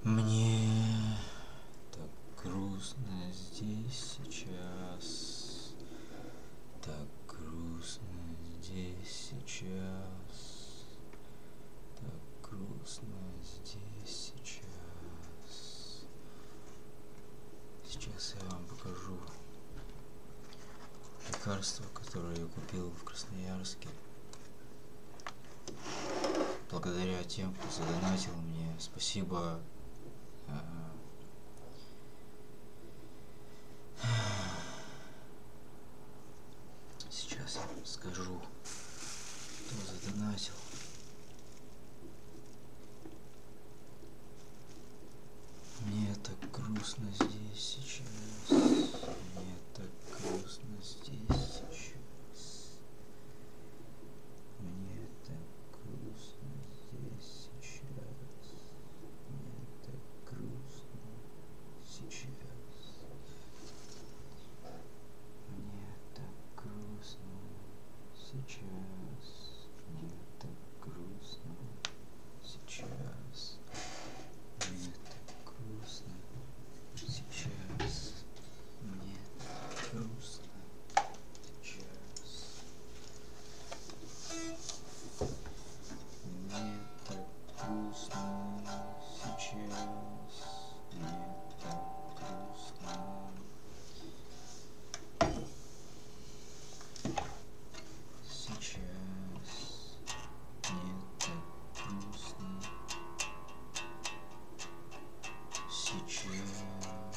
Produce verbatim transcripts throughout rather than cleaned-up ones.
Мне так грустно здесь сейчас, так грустно здесь сейчас, так грустно здесь сейчас. Сейчас я вам покажу лекарство, которое я купил в Красноярске. Благодаря тем, кто задонатил мне. Спасибо. Сейчас я вам скажу, кто задонатил. Мне так грустно здесь сейчас. Мне так грустно здесь сейчас. Мне так грустно здесь сейчас. Мне так грустно сейчас. Мне так грустно сейчас. Мне так грустно сейчас. Мне так грустно сейчас. Мне так грустно сейчас. Мне так грустно сейчас. Мне так грустно. Сейчас мне так грустно. Сейчас,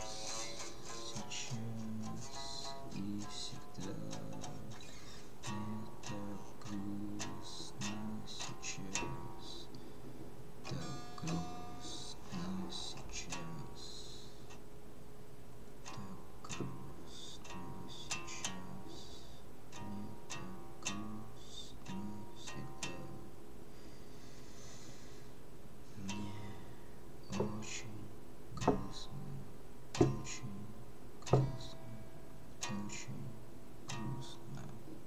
сейчас и всегда. Мне так грустно сейчас. Так грустно сейчас. Так грустно сейчас. Мне так грустно всегда. Мне очень грустно, очень грустно, очень грустно.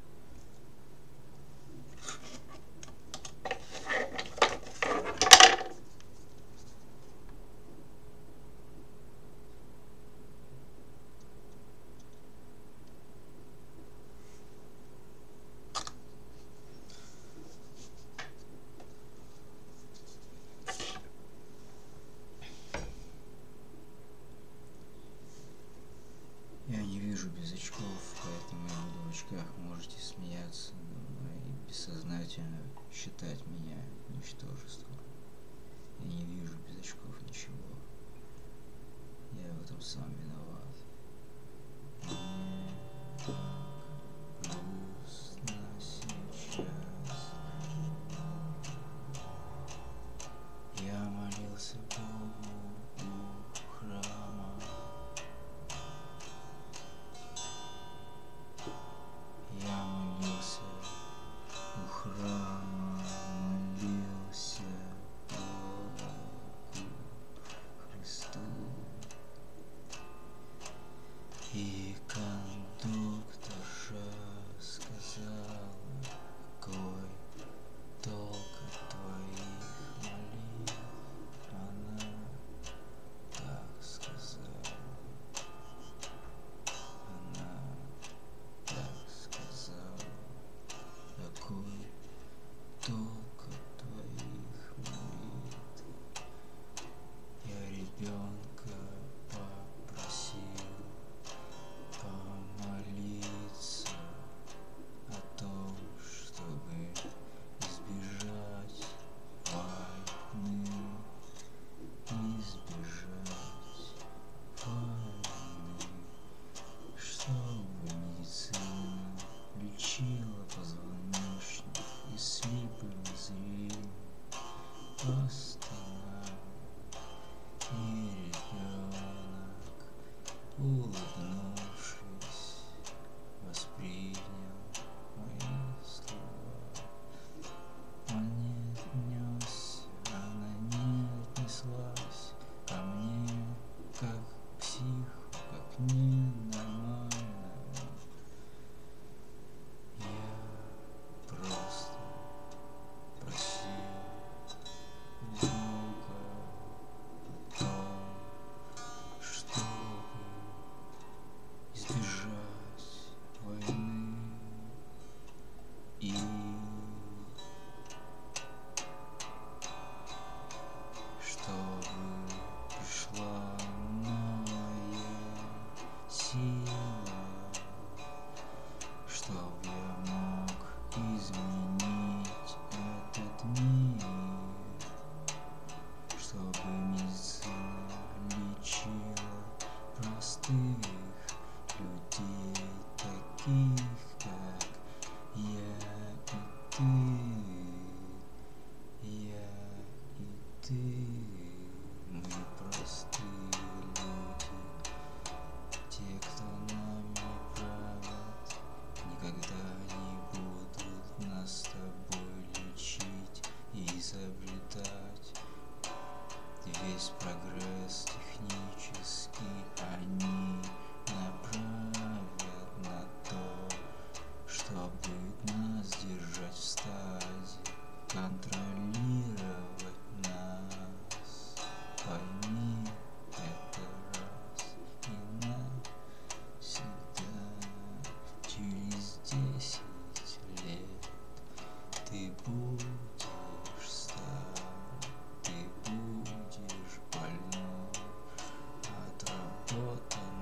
Я не вижу без очков, поэтому я буду в очках. Можете смеяться, но и бессознательно считать меня ничтожеством. Я не вижу без очков ничего. Я в этом сам виноват. Мне так грустно сейчас. Я молился Богу у храма. Я молился у храма, молился Богу Христу. И кондукторша сказала, какой толк от твоих молитв. Она так сказала. Она так сказала, какой толк от твоих молитв. Я ребенка попросил помолиться о том, чтобы избежать войны, избежать войны, чтобы медицина лечила позвоночник и слепым зрением постоянно. И чтобы медицина лечила простых людей, таких как я и ты, я и ты. Мы простые люди, те, кто нами правят, никогда не будут нас с тобой лечить и изобретать. Весь прогресс технический они направят на то, чтобы нас держать в стаде, контролировать нас. Пойми это раз и навсегда. Через десять лет ты будешь стар, ты будешь больной, отработан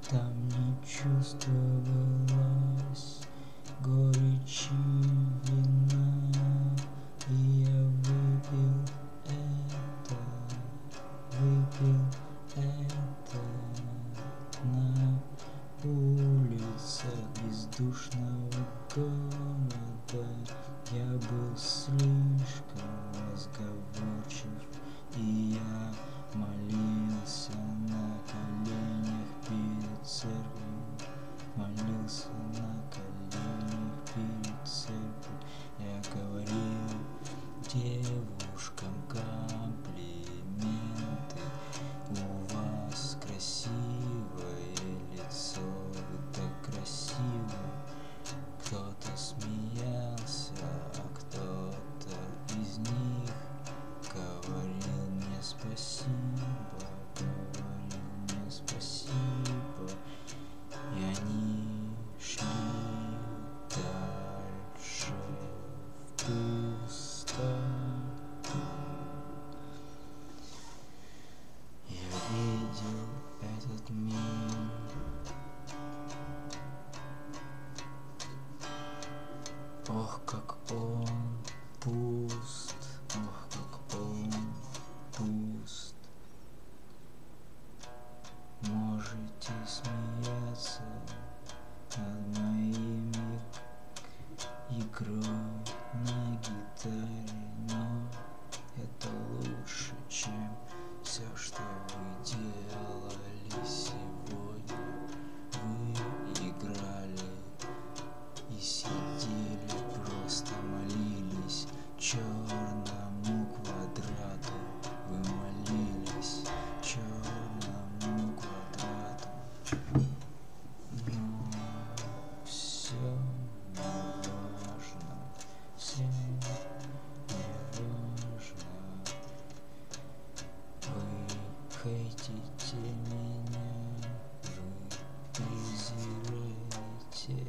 Там не чувствовалось горечи вина, и я выпил это, выпил это на улицах бездушного города. Я был слишком разговорчив, и я молился на коленях перед церковью, молился на коленях перед церковью. Я говорил девушкам комплименты: у вас красивое лицо, вы так красивы. Кто-то смеялся, а кто-то из них говорил мне спасибо, говорил мне спасибо. И они шли дальше в пустоту. Я видел этот мир, ох, как он пуст, ох, как он пуст. Можете смеяться над моими игрой на гитаре, но это лучше, чем все, что вы делали сегодня. Вы играли и сидели, просто молились черному квадрату. Вы молились черному квадрату. Но все не важно, все не важно. Вы хейтите меня, вы презираете.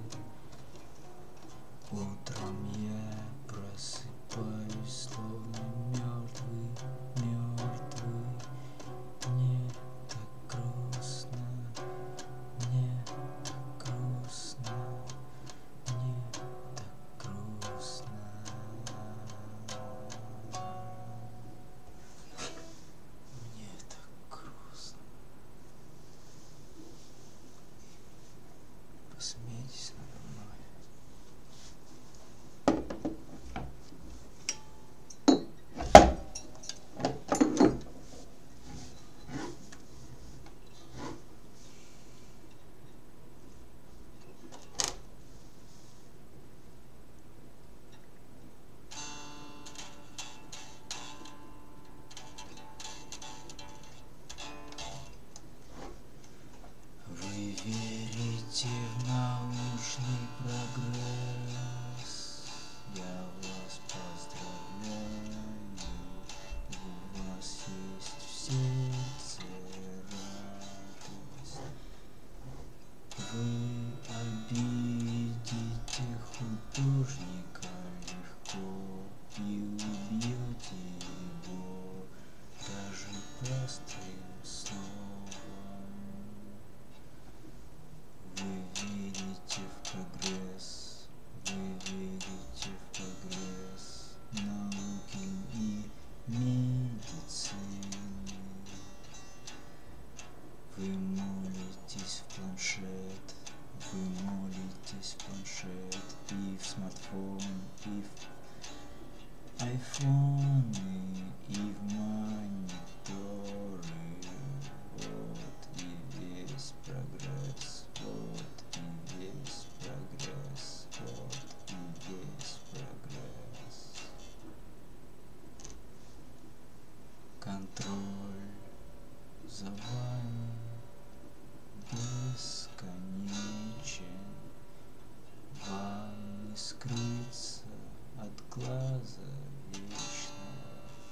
Утром я просыпаюсь, словно мертвый, мертвый. Мне так грустно, мне так грустно, мне так грустно. Мне так грустно. Посмейтесь надо мной. Вы верите в научный прогресс? Я вас поздравляю, у вас есть в сердце радость. Вы обидите художника легко и убьете его даже простым словом. Вы верите в прогресс, вы верите в прогресс науки и медицины. Вы молитесь в планшет, вы молитесь в планшет и в смартфон, и в айфоны, и в мониторы. Вот и весь прогресс, вот и весь прогресс, вот и весь прогресс. Контроль за вами бесконечен, вам не скрыться от глаза вечного,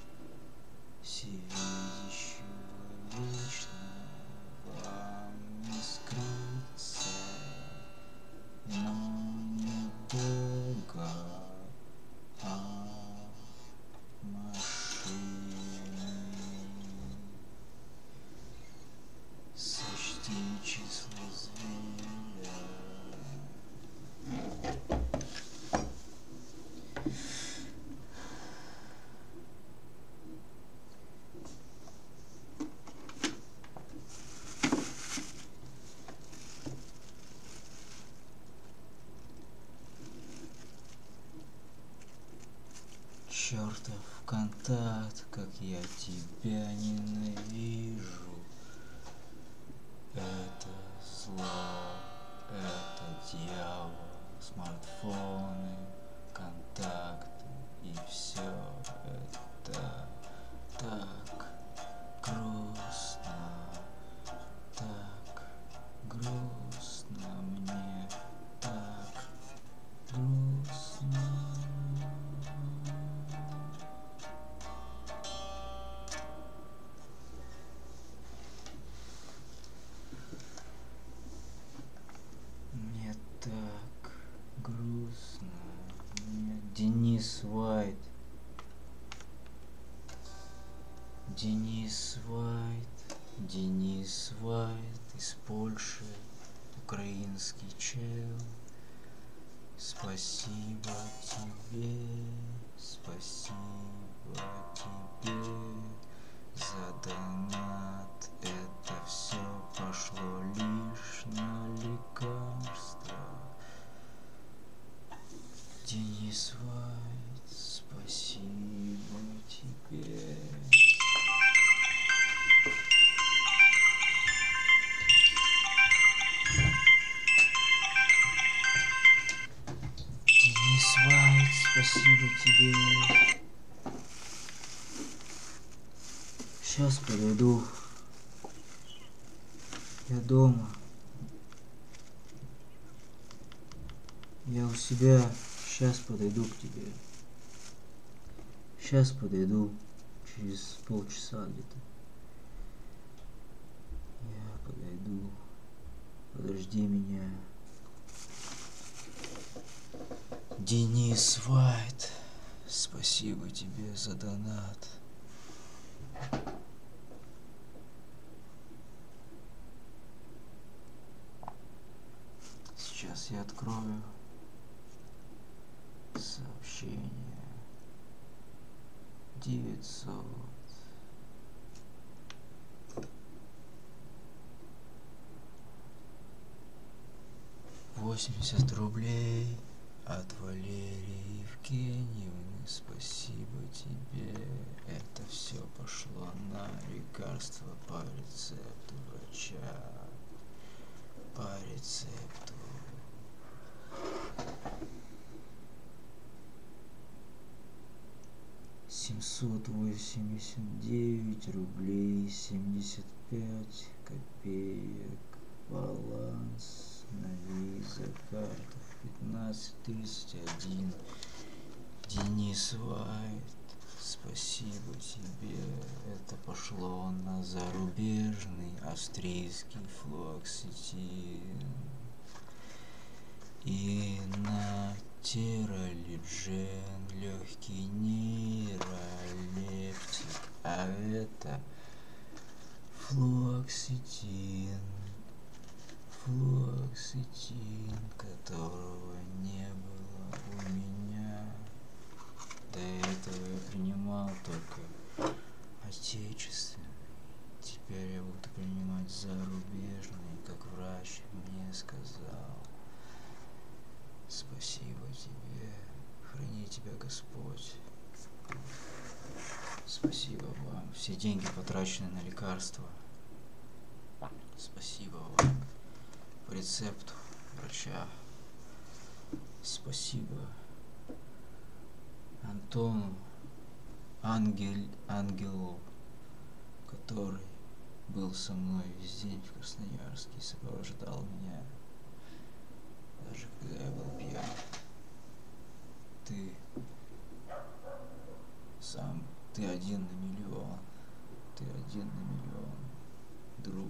всевидящего вечного. Вам не скрыться, но не Бога, а машины. чертов контакт, как я тебя ненавижу. Это зло, это дьявол, смартфоны, контакты и все это так грустно, так грустно, мне так грустно. Мне так грустно. Мне Денис Уайт. Денис Уайт. Денис Уайт из Польши. Украинский чел. Спасибо тебе. Спасибо тебе за донат. Это все пошло лишь на лекарства. Денис Уайт, спасибо тебе. Денис Уайт, спасибо тебе. Сейчас подойду. Я дома. Я у себя. Сейчас подойду к тебе. Сейчас подойду. Через полчаса где-то. Я подойду. Подожди меня. Денис Уайт. Спасибо тебе за донат. Сейчас я открою сообщение. девятьсот. восемьдесят рублей от Валерии Евгеньевны. Спасибо тебе. Это все пошло на лекарства по рецепту врача. По рецепту. семьсот восемьдесят девять рублей семьдесят пять копеек. Баланс на виза карта пятнадцать тридцать один. Денис Уайт, спасибо тебе. Это пошло на зарубежный австрийский флуоксетин и на тералиджен, легкий нейролептик, а это флуоксетин, флуоксетин, которого не было у меня. До этого я принимал только отечественный. Теперь я буду принимать зарубежный, как врач мне сказал. Спасибо тебе. Храни тебя Господь. Спасибо вам. Все деньги потрачены на лекарства. Спасибо вам. По рецепту врача. Спасибо Антону Ангель, Ангелу, который был со мной весь день в Красноярске и сопровождал меня, даже когда я был пьян. Ты сам, ты один на миллион, ты один на миллион, друг.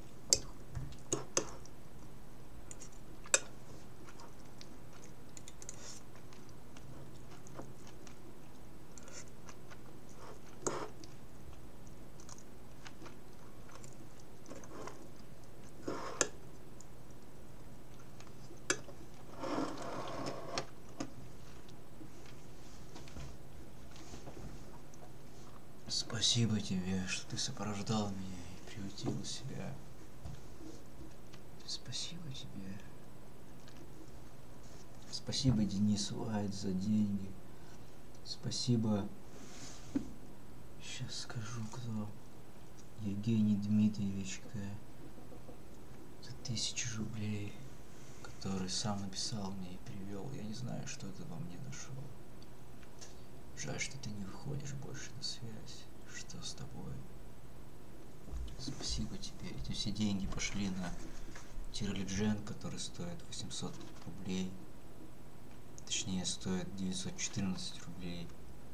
Спасибо тебе, что ты сопровождал меня и приютил себя. Спасибо тебе. Спасибо Денис Уайт за деньги. Спасибо Сейчас скажу, кто. Евгений Дмитриевич К. За тысячу рублей, который сам написал мне и привел. Я не знаю, что ты во мне нашел. Жаль, что ты не выходишь больше на связь. Что с тобой? Спасибо тебе. Эти все деньги пошли на Тирлиджен, который стоит восемьсот рублей. Точнее, стоит девятьсот четырнадцать рублей.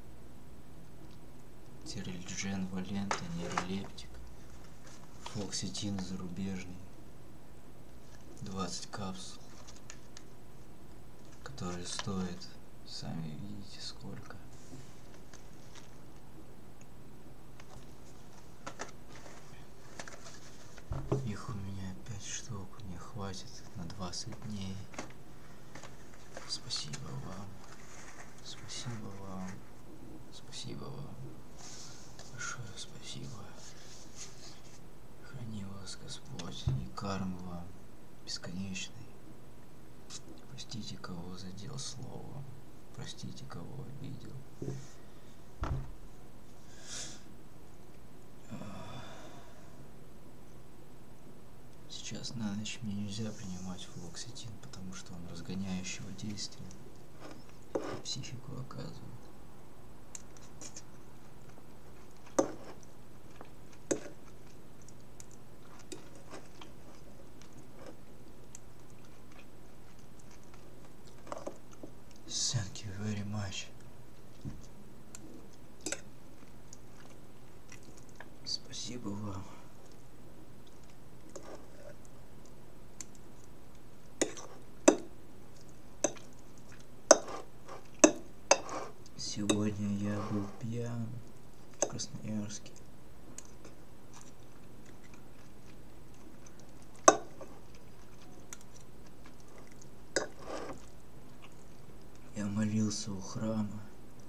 Тирлиджен Валента, нейролептик. Флоксетин зарубежный. двадцать капсул. Которые стоят, сами видите, сколько. Их у меня пять штук, мне хватит на двадцать дней. Спасибо вам. Спасибо вам. Спасибо вам. Большое спасибо. Храни вас Господь, и кармы вам бесконечной. Простите, кого задел словом. Простите, кого обидел. Сейчас на ночь мне нельзя принимать флоксетин, потому что он разгоняющего действия на психику оказывает. Thank you very much. Спасибо вам. Сегодня я был пьян в Красноярске. Я молился у храма,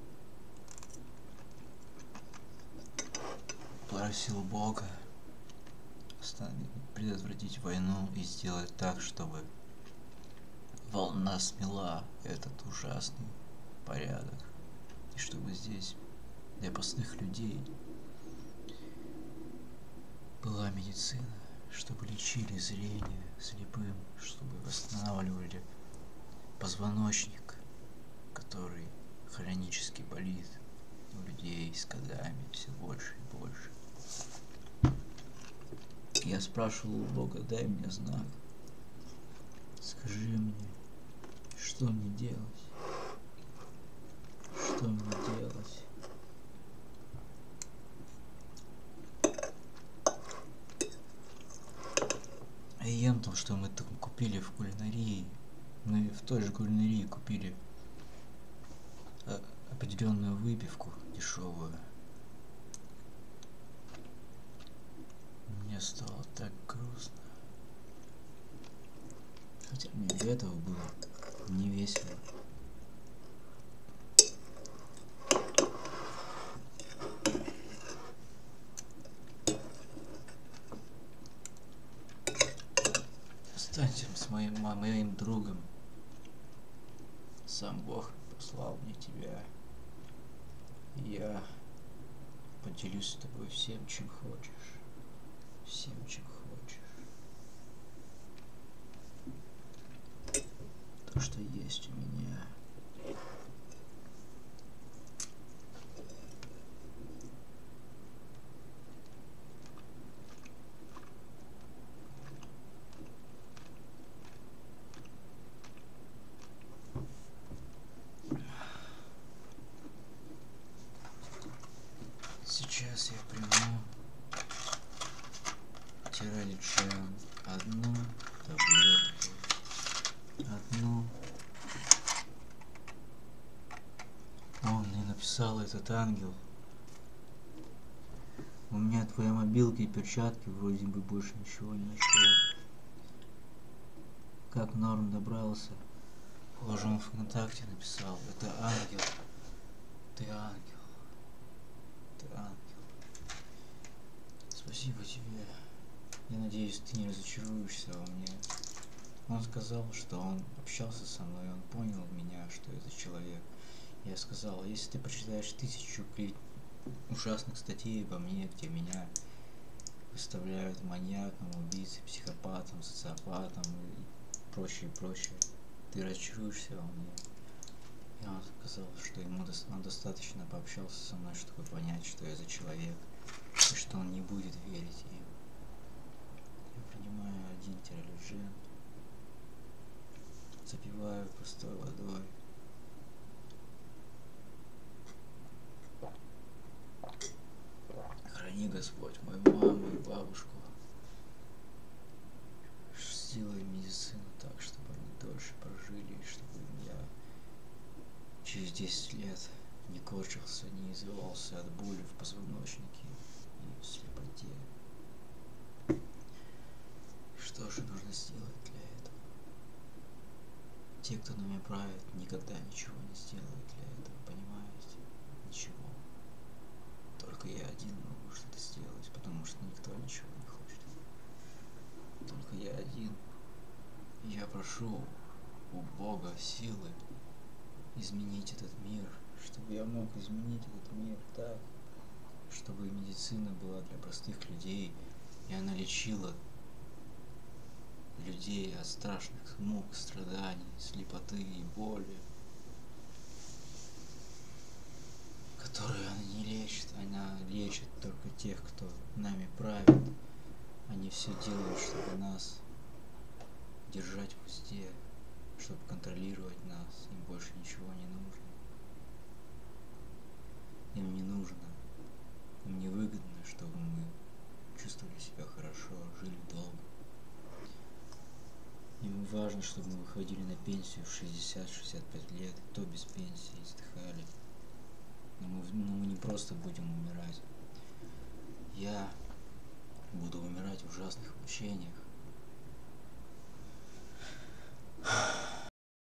просил Бога предотвратить войну и сделать так, чтобы волна смела этот ужасный порядок. И чтобы здесь для простых людей была медицина, чтобы лечили зрение слепым, чтобы восстанавливали позвоночник, который хронически болит у людей с годами все больше и больше. Я спрашивал у Бога: дай мне знак, скажи мне, что мне делать, что мне делать. А я ем то, что мы там купили в кулинарии. Мы в той же кулинарии купили определенную выпивку дешевую. Мне стало так грустно. Хотя мне для этого было не весело. Останься с моим, моим другом. Сам Бог послал мне тебя. Я поделюсь с тобой всем, чем хочешь. Всем, чем хочешь. То, что есть у меня. Сейчас я приму Тирлиджен, одну таблетку, одну. Он мне написал, этот ангел: у меня твоя мобилка и перчатки, вроде бы больше ничего не нашел. Как Норм добрался? Позже он ВКонтакте написал: это ангел, ты ангел. Ты ангел. Спасибо тебе. Я надеюсь, ты не разочаруешься во мне. Он сказал, что он общался со мной, он понял меня, что это человек. Я сказал: если ты прочитаешь тысячу ужасных статей обо мне, где меня выставляют маньяком, убийцей, психопатом, социопатом и прочее, прочее. Ты разочаруешься во мне. Я вам сказал, что ему до он достаточно пообщался со мной, чтобы понять, что я за человек, и что он не будет верить им. Я принимаю один тиролюджин, запиваю пустой водой. Храни, Господь, мою маму и бабушку. Сделай медицину так, чтобы они дольше прожили, и чтобы я через десять лет не корчился, не извивался от боли в позвоночнике и в слепоте. Что же нужно сделать для этого? Те, кто нами правит, никогда ничего не сделают для этого, понимаете? Ничего. Только я один могу что-то сделать, потому что никто ничего не хочет. Только я один. И я прошу у Бога силы изменить этот мир, чтобы я мог изменить этот мир так, чтобы медицина была для простых людей, и она лечила людей от страшных мук, страданий, слепоты и боли, которые она не лечит. Она лечит только тех, кто нами правит. Они все делают, чтобы нас держать в узде, чтобы контролировать нас. Им больше ничего не нужно. Им не нужно, им не выгодно, чтобы мы чувствовали себя хорошо, жили долго. Им важно, чтобы мы выходили на пенсию в шестьдесят-шестьдесят пять лет, то без пенсии издыхали. Но мы, но мы не просто будем умирать. Я буду умирать в ужасных мучениях.